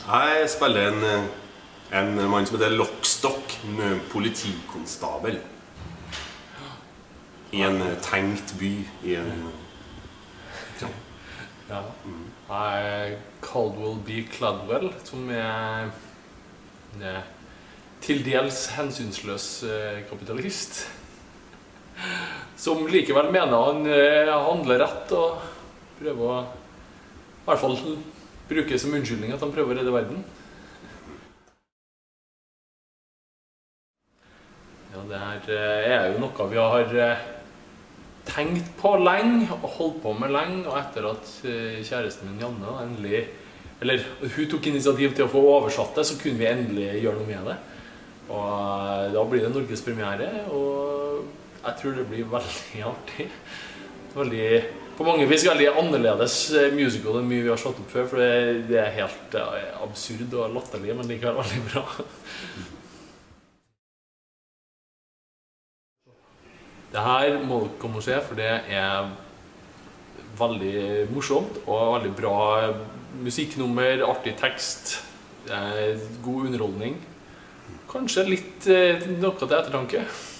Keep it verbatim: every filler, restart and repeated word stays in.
Jeg spiller en, en mann som heter Lockstock, en politikonstabel. I en tenkt by, i en... Ja. Ja. Jeg er Caldwell B. Cladwell, som er en til dels hensynsløs kapitalist. Som likevel mener han handler rett og prøver å i hvert fall bruke som unnskyldning at han prøver å redde verden. Ja, det her er jo noe vi har tenkt på lenge og holdt på med lenge, og etter at kjæresten min Janne endelig, eller hun tok initiativ til å få oversatt det, så kunne vi endelig gjøre noe med det. Og da blir det Norges premiere, og jeg tror det blir veldig artig. Veldig, på mange vis veldig annerledes musical enn mye vi har satt opp før, for det, det er helt absurd og latterlig, men likevel veldig bra. Det her må dere komme og se, for det er veldig morsomt og veldig bra musikknummer, artig tekst, god underholdning. Kanskje litt noe til ettertanke.